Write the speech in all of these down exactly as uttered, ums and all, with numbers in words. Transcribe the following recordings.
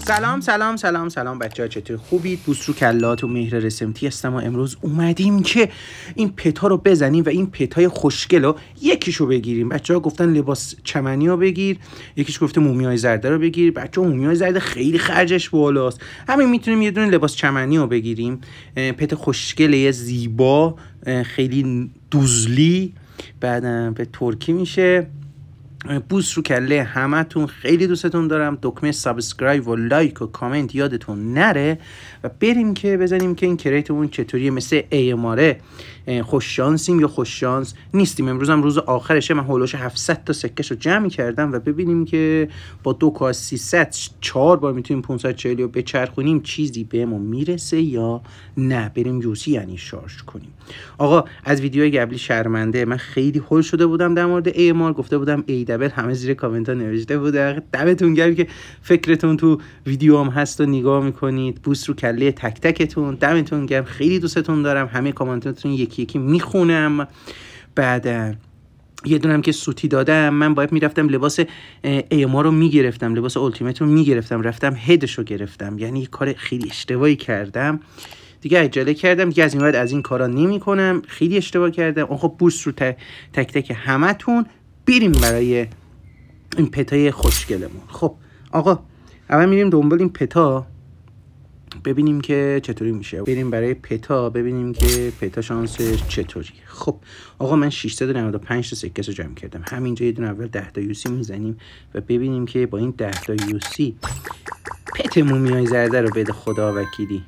سلام سلام سلام سلام بچه ها، چطور خوبید؟ بوس رو کلات و مهر رسمتی هستم و امروز اومدیم که این پتا رو بزنیم و این پتای خوشگل رو یکیشو بگیریم. بچه ها گفتن لباس چمنی رو بگیر، یکیش گفته مومیای زرده رو بگیر. بچه ها مومیای زرده خیلی خرجش بالاست، همین میتونیم یه دونه لباس چمنی رو بگیریم. پت خوشگله زیبا، خیلی دوزلی، بعدم به ترکی میشه. بوس رو کله همتون، خیلی دوستتون دارم. دکمه سابسکرایب و لایک و کامنت یادتون نره و بریم که بزنیم که این کریتمون چطوریه. مثل ایماره خوش شانسیم یا خوش شانس نیستیم. امروز هم روز آخرشه، من هولوش هفتصد تا سکش رو جمع کردم و ببینیم که با دو کا سیصد چهار بار میتونیم پانصد و چهل رو بچرخونیم چیزی بهمون میرسه یا نه. بریم یوسی یعنی شارژ کنیم. آقا از ویدیوی قبلی شرمنده، من خیلی هول شده بودم در مورد ایمار، گفته بودم ای دبل، همه زیر کامنت ها نوشته بوده. دمتون گرم که فکرتون تو ویدیو هم هست و نگاه میکنید. بوس رو کله تک تکتون، دمتون گرم، خیلی دوستتون دارم. همه کامنتاتون یکی یکی میخونم. بعد یه دونم که سوتی دادم، من باید میرفتم لباس ایما رو میگرفتم، لباس التیمت رو میگرفتم، رفتم هدش رو گرفتم. یعنی کار خیلی اشتباهی کردم دیگه، عجله کردم دیگه، از این بعد از این کارا نمی کنم. خیلی اشتباه کردم. خب بوس رو تک تک همتون، بریم برای این پتای خوشگلمون. خب آقا اول میریم دنبال این پتا ببینیم که چطوری میشه. بریم برای پتا ببینیم که پتا شانسش چطوریه. خب آقا من ششصد و نود و پنج تا سکه رو جمع کردم. همینجا یه دونه اول ده تا یوسی میزنیم و ببینیم که با این ده تا یوسی پت مومیای زرده رو بده خدا وکیلی.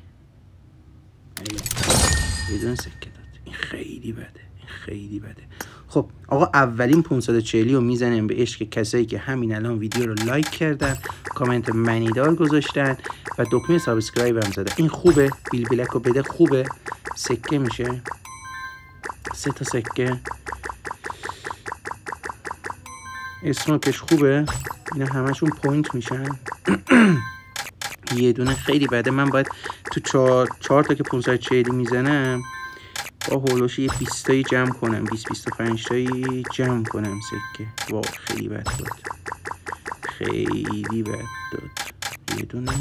یه دونه سکه داد. این خیلی بده، این خیلی بده. خب آقا اولین پانصد و چهل رو میزنیم به عشق کسایی که همین الان ویدیو رو لایک کردن، کامنت منیدار گذاشتن و دکمه سابسکرایب هم زدن. این خوبه، بیل بلک رو بده، خوبه. سکه میشه سه تا سکه. اسموکش خوبه، اینا همشون پوینت میشن. یه دونه خیلی بده. من باید تو چهار, چهار تا که پانصد و چهل میزنم با هولوش یه بیست تایی جمع کنم، بیست بیست و پنج تایی جمع کنم سکه. واو خیلی بد داد، خیلی بد داد. یه دونه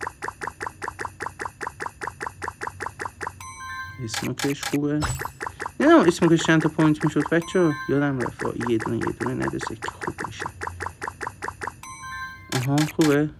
اسموکش خوبه. نه اسموکش چند تا پوینت میشد بچه ها، یادم رفت. یه دونه یه دونه نده سکه خوب میشه. آها خوبه.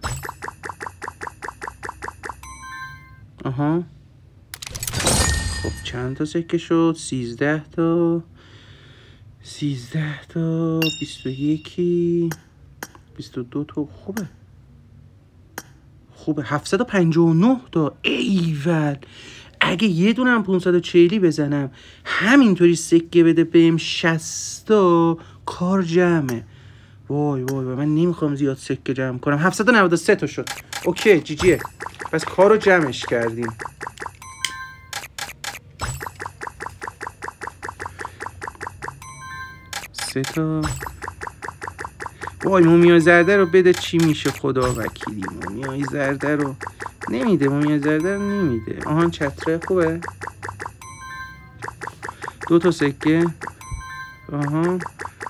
آها خب چند تا سکه شد؟ سیزده تا سیزده تا بیست و یکی بیست و دو تا. خوبه خوبه. هفتصد و پنجاه و نه تا. ایول، اگه یه دونه هم پانصد و چهل بزنم همینطوری سکه بده بهم شصت تا، کار جمعه. وای وای وای، من نمیخوام زیاد سکه جمع کنم. هفتصد و نود و سه تا شد. اوکی جی جیه، پس کارو جمعش کردیم. سه تا. وای مومیای زرده رو بده، چی میشه خدا وکیلی. مومیای زرده رو نمیده، مومیای زرده رو نمیده. آهان چتره خوبه. دو تا سکه. آها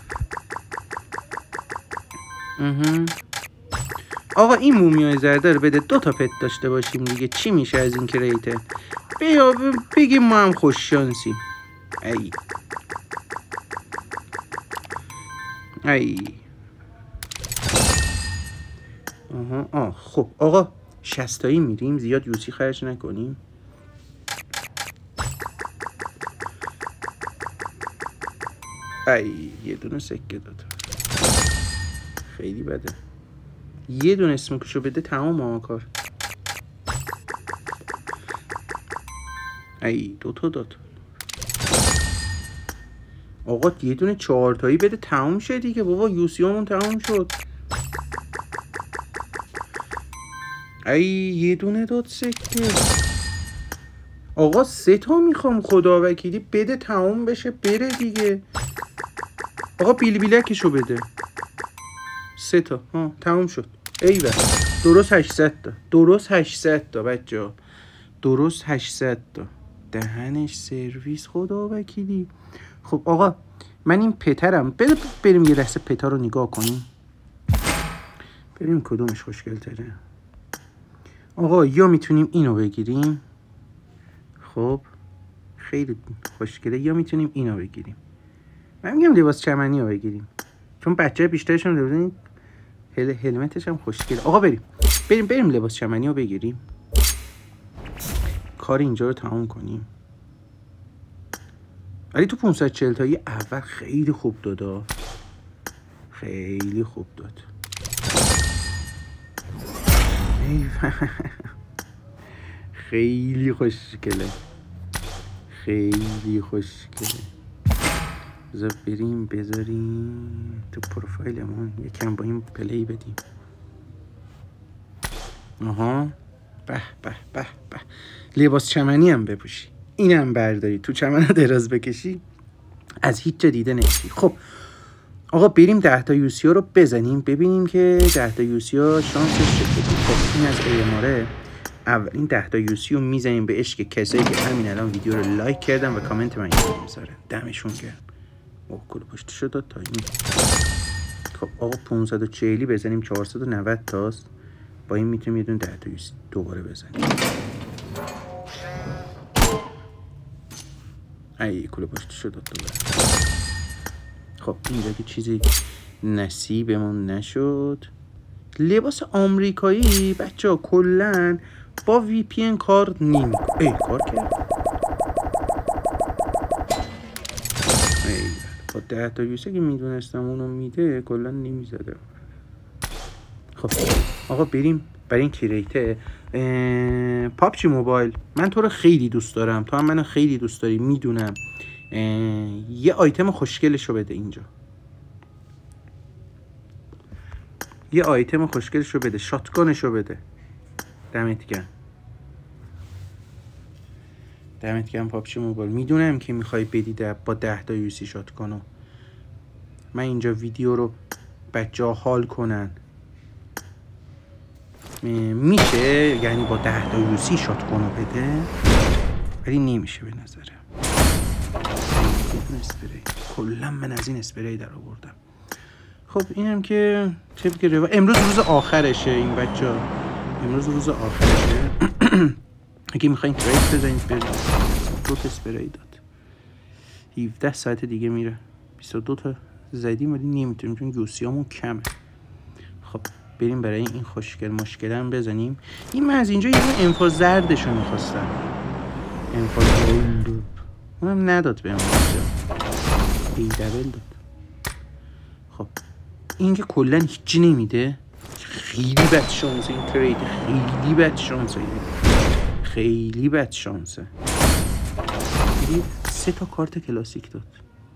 آها آقا این مومیای زرده رو بده، دو تا پت داشته باشیم دیگه. چی میشه از این کریته؟ بیا بگیم ما هم خوش شانسیم. ای ای آها آه خب آقا شصت تایی میریم، زیاد یوسی خرج نکنیم. ای یه دونه سکه داد، خیلی بده. یه دونه اسموکشو بده تمام آقا کار. ای دوتا داد. آقا یه دونه چهار تایی بده تمام شد دیگه. بابا یوسی همون تمام شد. ای یه دونه داد سکه. آقا سه تا میخوام خدا وکیلی، بده تمام بشه بره دیگه. آقا بیل بیلکشو بده. سه تا ها تمام شد. ایول درست هشتصد تا، درست هشتصد تا بچه ها، درست هشتصد تا. دهنش سرویس خدا وکیلی. خب آقا من این پترم بده، بریم یه لحظه پتا رو نگاه کنیم، بریم کدومش خوشگل تره. آقا یا میتونیم اینو بگیریم، خب خیلی خوشگله، یا میتونیم اینو بگیریم. من میگم لباس چمنی رو بگیریم چون بچه بیشترشون رو ببینید هل هلمتش هم خوشگله. آقا بریم بریم بریم لباس چمنی رو بگیریم، کار اینجا رو تمام کنیم. ولی تو پانصد و چهل تایی اول خیلی خوب دادا، خیلی خوب داد. خیلی خوشگله، خیلی خوشگله. بذار بریم بذاریم تو پروفایلمون یکم با این پلی بدیم. آها به به به به، لباس چمنی هم بپوشی، اینم برداری تو چمن دراز بکشی، از هیچ جا دیده نمیشی. خب آقا بریم ده تا یوسی رو بزنیم ببینیم که ده تا یوسی شانسش چطوری. خب این از ایماره اولین ده تا یوسی رو میزنیم به عشق کسایی که همین الان ویدیو رو لایک کردن و کامنت من میذارن، دمشون گرم. اوه کل پشت شد داد تا این. خب آقا پانصد و چهل بزنیم، چهارصد و نود تاست، با این میتونیم یه دونه ده تا یوسی دوباره بزنیم. ای کل پشت شد داد دوباره. خب اینجا که چیزی نصیبمون نشد. لباس آمریکایی بچه ها کلن با وی پی ان کار نیم ای کار کرد. ای با ده تا یوسه که میدونستم اونو میده کلن نمیزده. خب آقا بریم برای این کریته. پابجی موبایل من تو رو خیلی دوست دارم، تو هم منو خیلی دوست داری میدونم. یه آیتم خوشگلشو بده اینجا، یه آیتم خوشگلشو بده، شاتگانشو بده. دمت گرم، دمت گرم پابجی موبایل. میدونم که میخوای بدی با ده تا یوسی شاتگانو. من اینجا ویدیو رو بچه ها حال کنن میشه، یعنی با ده تا یوسی شاتگانو بده، ولی نمیشه به نظرم. اسپری کلا من از این اسپری در آوردم. خب اینم که طبق روایت امروز روز آخرشه این بچه ها، امروز روز آخرشه. اگه میخواین ترید بزنید برید. دو تا اسپری داد، هفده ساعت دیگه میره. بیست و دو تا زدیم ولی نمیتونیم چون یوسیامون کمه. خب بریم برای این خوشگل مشکل هم بزنیم. این من از اینجا یه انفاز زردشو میخواستم، انفاز گلد اونم نداد بهم اینجا، ای دبل داد. خب این که کلن هیچی نمیده، خیلی بد شانسه این ترید، خیلی بد شانسه، خیلی بد شانسه. سه تا کارت کلاسیک داد.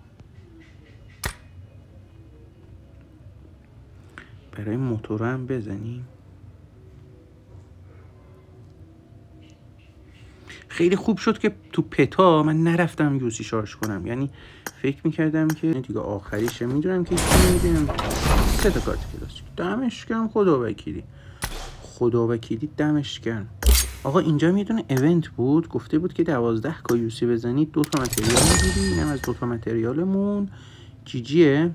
برای موتور هم بزنیم. خیلی خوب شد که تو پتا من نرفتم یوسی شارژ کنم، یعنی فکر میکردم که دیگه آخریشه. میدونم که چی نمیدونم. سه تا کارت کلاسیک، دمش گرم. خدا وکیلی خدا وکیلی دمش گرم. آقا اینجا میدونه ایونت بود، گفته بود که دوازده کا یوسی بزنید دو تا متریال میگیری. اینم از دو تا متریالمون جی جیه.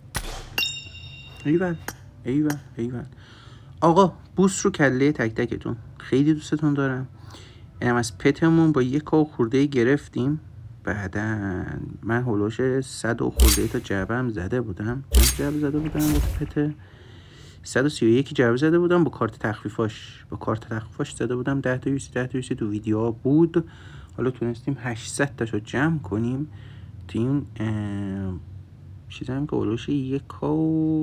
ایول ایول ایول. آقا بوس رو کله تک تکتون، خیلی دوستتون دارم. اینم از پتمون با یک کا خورده گرفتیم. بعدا من هلوش صد و خورده تا جعبه هم زده بودم. چند جعبه زده بودم با پت؟ صد و سی و یک جعبه زده بودم با کارت تخفیفاش. با کارت تخفیفاش زده بودم ده تا یوسی. ده تا یوسی تو ویدیو بود. حالا تونستیم هشتصد تاشو جمع کنیم. تو این چیزی هم که هلوش یک کا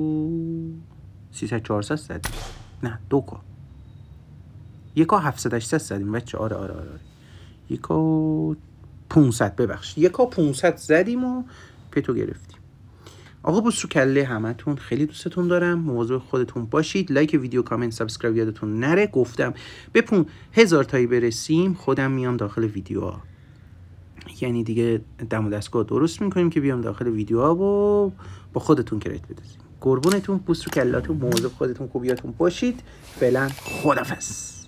سیصد چهارصد زدیم. نه دو کا یکا هفتصد هشتصد زدیم بچه. آره آره آره یکا پانصد ببخش یکا پانصد زدیم و پتو گرفتیم. آقا بوس رو کله همتون، خیلی دوستتون دارم. مواظب خودتون باشید. لایک ویدیو، کامنت، سابسکرایب یادتون نره. گفتم به پون هزار تایی برسیم خودم میام داخل ویدیوها، یعنی دیگه دم و دستگاه درست میکنیم که بیام داخل ویدیوها و با خودتون کریت بدازیم. قربونتون، بوس رو کلاتون، مواظب خودتون خوبیاتون باشید. فعلا خدافظ.